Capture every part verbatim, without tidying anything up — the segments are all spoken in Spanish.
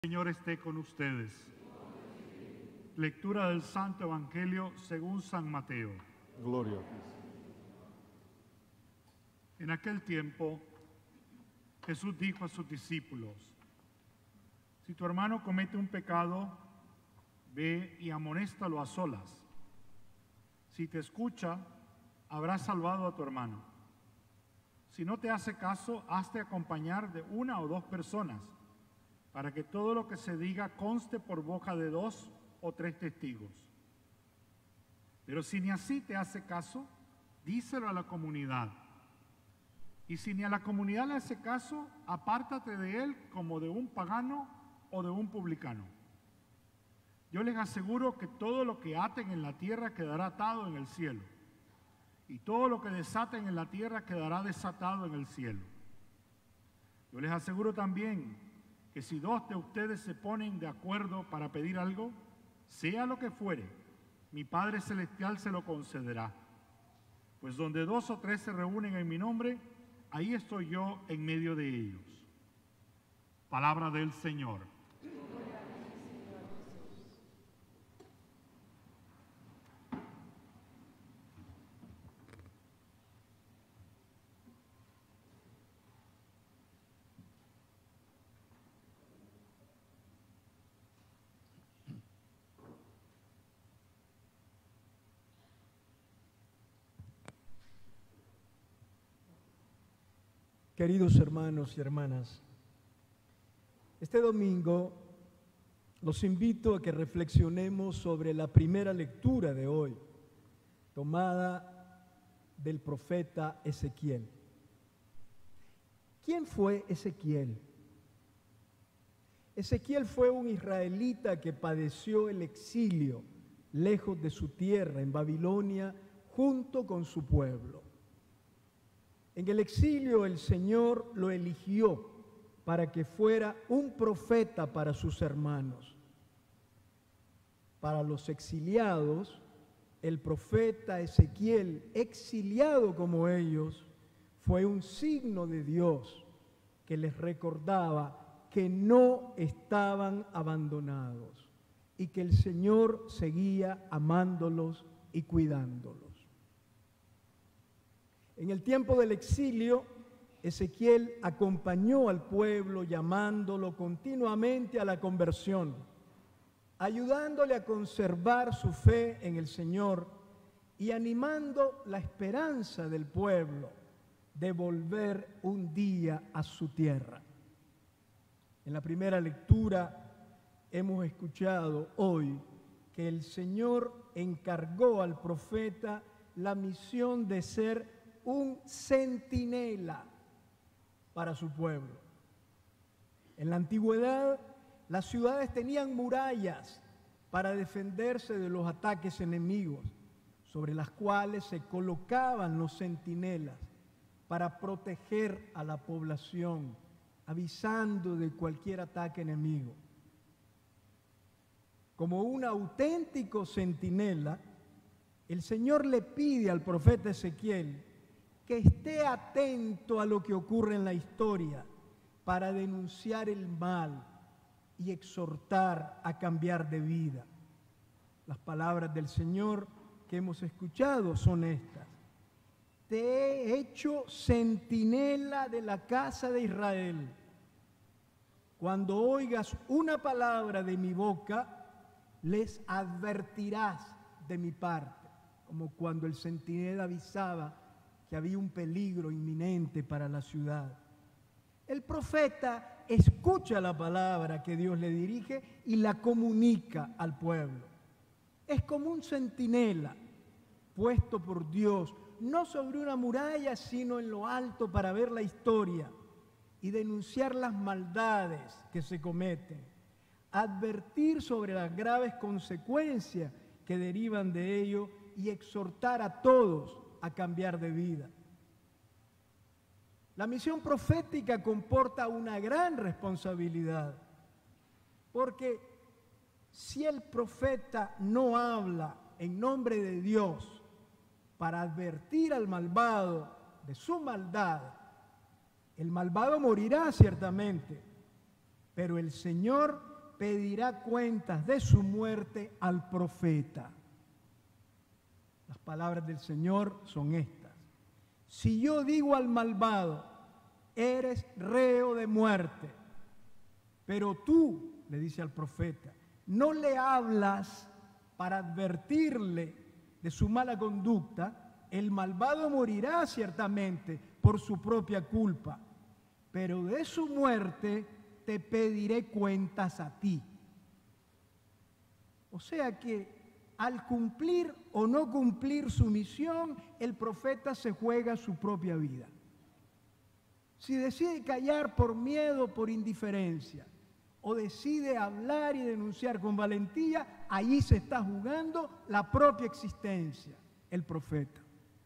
Señor esté con ustedes. Lectura del Santo Evangelio según San Mateo. Gloria a ti. En aquel tiempo, Jesús dijo a sus discípulos: si tu hermano comete un pecado, ve y amonéstalo a solas. Si te escucha, habrás salvado a tu hermano. Si no te hace caso, hazte acompañar de una o dos personas, para que todo lo que se diga conste por boca de dos o tres testigos. Pero si ni así te hace caso, díselo a la comunidad. Y si ni a la comunidad le hace caso, apártate de él como de un pagano o de un publicano. Yo les aseguro que todo lo que aten en la tierra quedará atado en el cielo, y todo lo que desaten en la tierra quedará desatado en el cielo. Yo les aseguro también que si dos de ustedes se ponen de acuerdo para pedir algo, sea lo que fuere, mi Padre Celestial se lo concederá. Pues donde dos o tres se reúnen en mi nombre, ahí estoy yo en medio de ellos. Palabra del Señor. Queridos hermanos y hermanas, este domingo los invito a que reflexionemos sobre la primera lectura de hoy, tomada del profeta Ezequiel. ¿Quién fue Ezequiel? Ezequiel fue un israelita que padeció el exilio lejos de su tierra en Babilonia junto con su pueblo. En el exilio el Señor lo eligió para que fuera un profeta para sus hermanos. Para los exiliados, el profeta Ezequiel, exiliado como ellos, fue un signo de Dios que les recordaba que no estaban abandonados y que el Señor seguía amándolos y cuidándolos. En el tiempo del exilio, Ezequiel acompañó al pueblo llamándolo continuamente a la conversión, ayudándole a conservar su fe en el Señor y animando la esperanza del pueblo de volver un día a su tierra. En la primera lectura hemos escuchado hoy que el Señor encargó al profeta la misión de ser un centinela para su pueblo. En la antigüedad, las ciudades tenían murallas para defenderse de los ataques enemigos, sobre las cuales se colocaban los centinelas para proteger a la población, avisando de cualquier ataque enemigo. Como un auténtico centinela, el Señor le pide al profeta Ezequiel que esté atento a lo que ocurre en la historia para denunciar el mal y exhortar a cambiar de vida. Las palabras del Señor que hemos escuchado son estas: te he hecho centinela de la casa de Israel. Cuando oigas una palabra de mi boca, les advertirás de mi parte, como cuando el centinela avisaba que había un peligro inminente para la ciudad. El profeta escucha la palabra que Dios le dirige y la comunica al pueblo. Es como un centinela puesto por Dios, no sobre una muralla, sino en lo alto para ver la historia y denunciar las maldades que se cometen, advertir sobre las graves consecuencias que derivan de ello y exhortar a todos a cambiar de vida. La misión profética comporta una gran responsabilidad, porque si el profeta no habla en nombre de Dios para advertir al malvado de su maldad, el malvado morirá ciertamente, pero el Señor pedirá cuentas de su muerte al profeta. Las palabras del Señor son estas: si yo digo al malvado, eres reo de muerte, pero tú, le dice al profeta, no le hablas para advertirle de su mala conducta, el malvado morirá ciertamente por su propia culpa, pero de su muerte te pediré cuentas a ti. O sea que al cumplir o no cumplir su misión, el profeta se juega su propia vida. Si decide callar por miedo, por indiferencia, o decide hablar y denunciar con valentía, allí se está jugando la propia existencia, el profeta.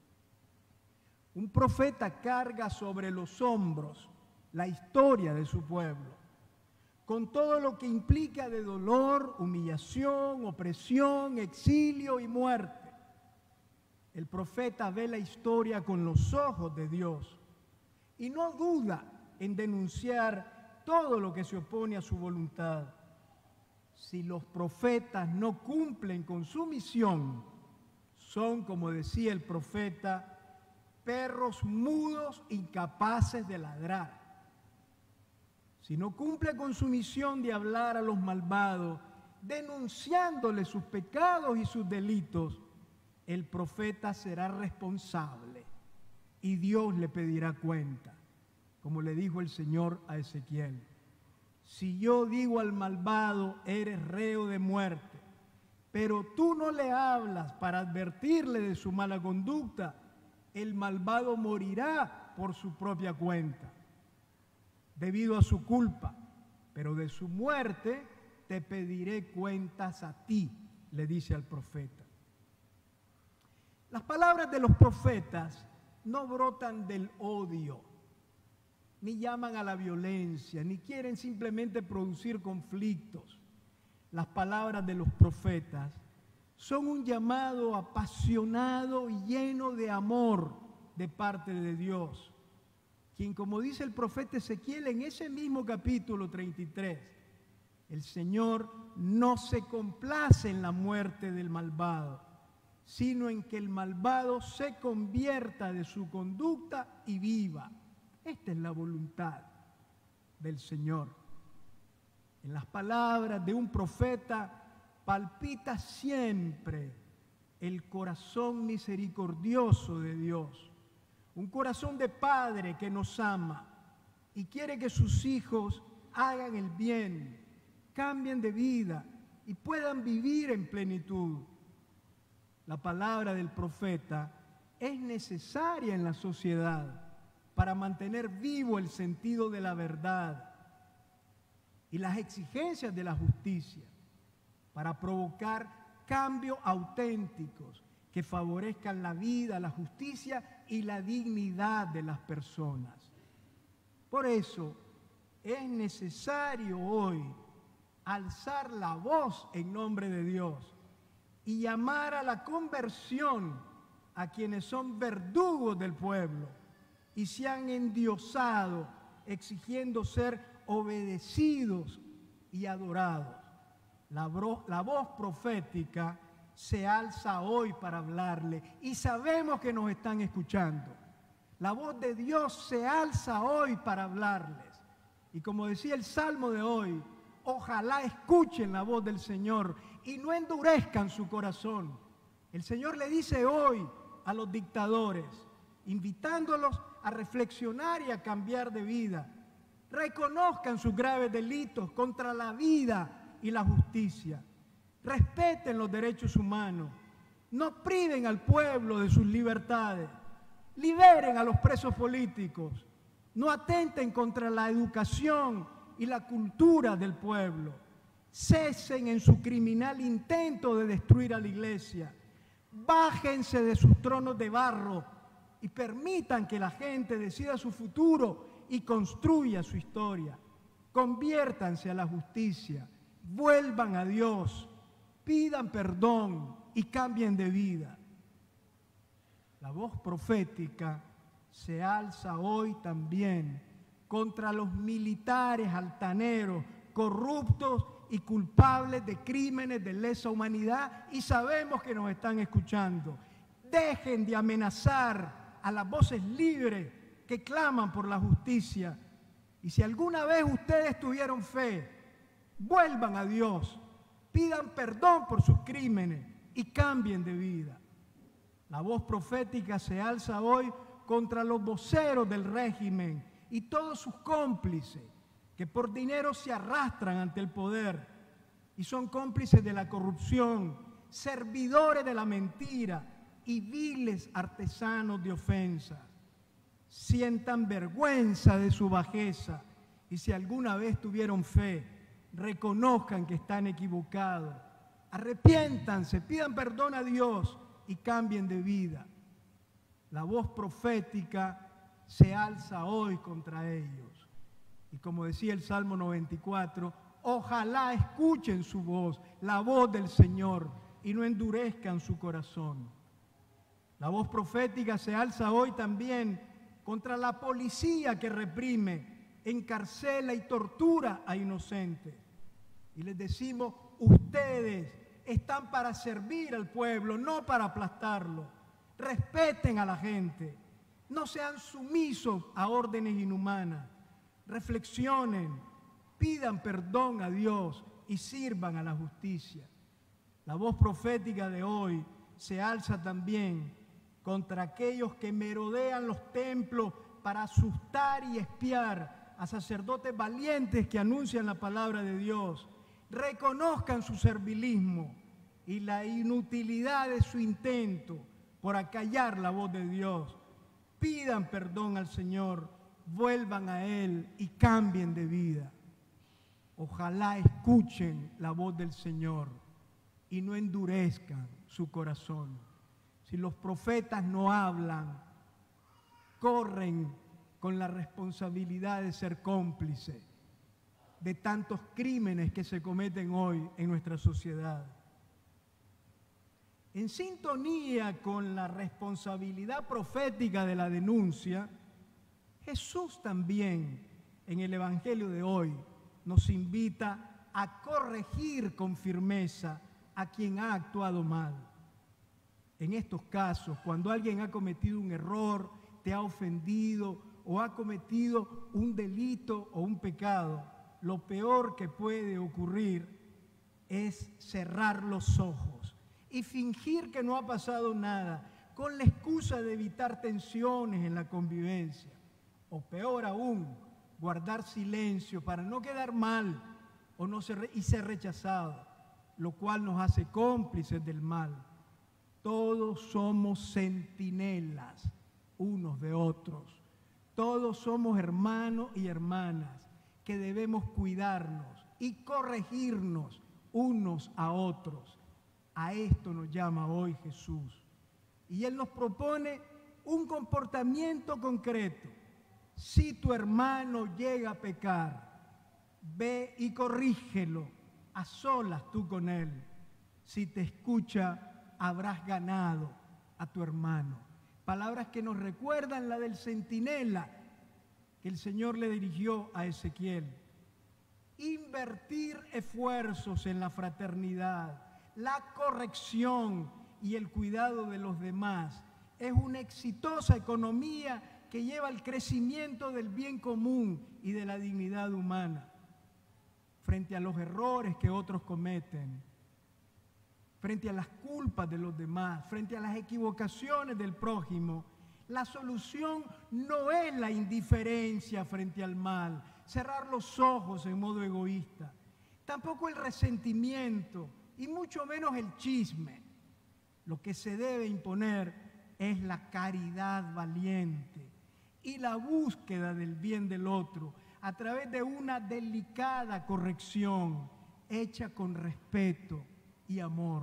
Un profeta carga sobre los hombros la historia de su pueblo, con todo lo que implica de dolor, humillación, opresión, exilio y muerte. El profeta ve la historia con los ojos de Dios y no duda en denunciar todo lo que se opone a su voluntad. Si los profetas no cumplen con su misión, son, como decía el profeta, perros mudos incapaces de ladrar. Si no cumple con su misión de hablar a los malvados, denunciándoles sus pecados y sus delitos, el profeta será responsable y Dios le pedirá cuenta, como le dijo el Señor a Ezequiel. Si yo digo al malvado, eres reo de muerte, pero tú no le hablas para advertirle de su mala conducta, el malvado morirá por su propia cuenta, debido a su culpa, pero de su muerte te pediré cuentas a ti, le dice al profeta. Las palabras de los profetas no brotan del odio, ni llaman a la violencia, ni quieren simplemente producir conflictos. Las palabras de los profetas son un llamado apasionado y lleno de amor de parte de Dios, quien, como dice el profeta Ezequiel en ese mismo capítulo treinta y tres, el Señor no se complace en la muerte del malvado, sino en que el malvado se convierta de su conducta y viva. Esta es la voluntad del Señor. En las palabras de un profeta palpita siempre el corazón misericordioso de Dios. Un corazón de padre que nos ama y quiere que sus hijos hagan el bien, cambien de vida y puedan vivir en plenitud. La palabra del profeta es necesaria en la sociedad para mantener vivo el sentido de la verdad y las exigencias de la justicia, para provocar cambios auténticos que favorezcan la vida, la justicia y la dignidad de las personas. Por eso es necesario hoy alzar la voz en nombre de Dios y llamar a la conversión a quienes son verdugos del pueblo y se han endiosado exigiendo ser obedecidos y adorados. La, bro, la voz profética se alza hoy para hablarle y sabemos que nos están escuchando. La voz de Dios se alza hoy para hablarles. Y como decía el Salmo de hoy, ojalá escuchen la voz del Señor y no endurezcan su corazón. El Señor le dice hoy a los dictadores, invitándolos a reflexionar y a cambiar de vida. Reconozcan sus graves delitos contra la vida y la justicia. Respeten los derechos humanos. No priven al pueblo de sus libertades. Liberen a los presos políticos. No atenten contra la educación y la cultura del pueblo. Cesen en su criminal intento de destruir a la iglesia. Bájense de sus tronos de barro y permitan que la gente decida su futuro y construya su historia. Conviértanse a la justicia, vuelvan a Dios, pidan perdón y cambien de vida. La voz profética se alza hoy también contra los militares altaneros, corruptos y culpables de crímenes de lesa humanidad, y sabemos que nos están escuchando. Dejen de amenazar a las voces libres que claman por la justicia. Y si alguna vez ustedes tuvieron fe, vuelvan a Dios, pidan perdón por sus crímenes y cambien de vida. La voz profética se alza hoy contra los voceros del régimen y todos sus cómplices que por dinero se arrastran ante el poder y son cómplices de la corrupción, servidores de la mentira y viles artesanos de ofensa. Sientan vergüenza de su bajeza y si alguna vez tuvieron fe, reconozcan que están equivocados, arrepiéntanse, pidan perdón a Dios y cambien de vida. La voz profética se alza hoy contra ellos. Y como decía el Salmo noventa y cuatro, ojalá escuchen su voz, la voz del Señor, y no endurezcan su corazón. La voz profética se alza hoy también contra la policía que reprime, encarcela y tortura a inocentes. Y les decimos, ustedes están para servir al pueblo, no para aplastarlo. Respeten a la gente, no sean sumisos a órdenes inhumanas. Reflexionen, pidan perdón a Dios y sirvan a la justicia. La voz profética de hoy se alza también contra aquellos que merodean los templos para asustar y espiar a sacerdotes valientes que anuncian la palabra de Dios. Reconozcan su servilismo y la inutilidad de su intento por acallar la voz de Dios. Pidan perdón al Señor, vuelvan a Él y cambien de vida. Ojalá escuchen la voz del Señor y no endurezcan su corazón. Si los profetas no hablan, corren con la responsabilidad de ser cómplices de tantos crímenes que se cometen hoy en nuestra sociedad. En sintonía con la responsabilidad profética de la denuncia, Jesús también en el Evangelio de hoy nos invita a corregir con firmeza a quien ha actuado mal. En estos casos, cuando alguien ha cometido un error, te ha ofendido o ha cometido un delito o un pecado, lo peor que puede ocurrir es cerrar los ojos y fingir que no ha pasado nada, con la excusa de evitar tensiones en la convivencia. O peor aún, guardar silencio para no quedar mal o no ser, y ser rechazado, lo cual nos hace cómplices del mal. Todos somos centinelas unos de otros. Todos somos hermanos y hermanas que debemos cuidarnos y corregirnos unos a otros. A esto nos llama hoy Jesús. Y Él nos propone un comportamiento concreto. Si tu hermano llega a pecar, ve y corrígelo, a solas tú con él. Si te escucha, habrás ganado a tu hermano. Palabras que nos recuerdan la del centinela que el Señor le dirigió a Ezequiel. Invertir esfuerzos en la fraternidad, la corrección y el cuidado de los demás es una exitosa economía que lleva al crecimiento del bien común y de la dignidad humana. Frente a los errores que otros cometen, frente a las culpas de los demás, frente a las equivocaciones del prójimo, la solución no es la indiferencia frente al mal, cerrar los ojos en modo egoísta, tampoco el resentimiento y mucho menos el chisme. Lo que se debe imponer es la caridad valiente y la búsqueda del bien del otro a través de una delicada corrección hecha con respeto y amor.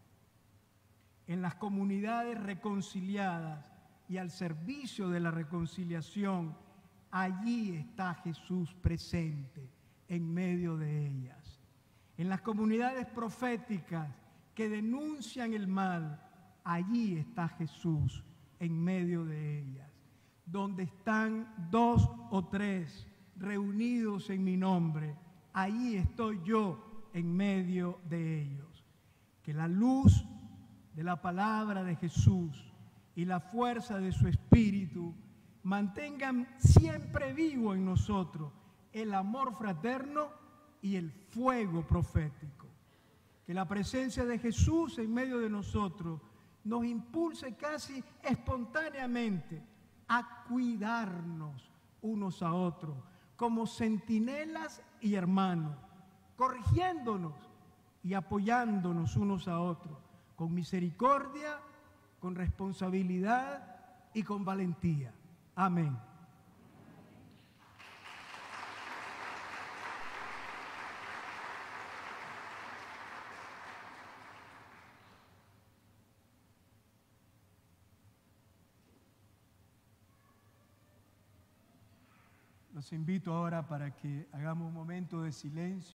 En las comunidades reconciliadas y al servicio de la reconciliación, allí está Jesús presente en medio de ellas. En las comunidades proféticas que denuncian el mal, allí está Jesús en medio de ellas. Donde están dos o tres reunidos en mi nombre, allí estoy yo en medio de ellos. Que la luz de la palabra de Jesús y la fuerza de su Espíritu mantengan siempre vivo en nosotros el amor fraterno y el fuego profético. Que la presencia de Jesús en medio de nosotros nos impulse casi espontáneamente a cuidarnos unos a otros como centinelas y hermanos, corrigiéndonos y apoyándonos unos a otros con misericordia, con responsabilidad y con valentía. Amén. Los invito ahora para que hagamos un momento de silencio.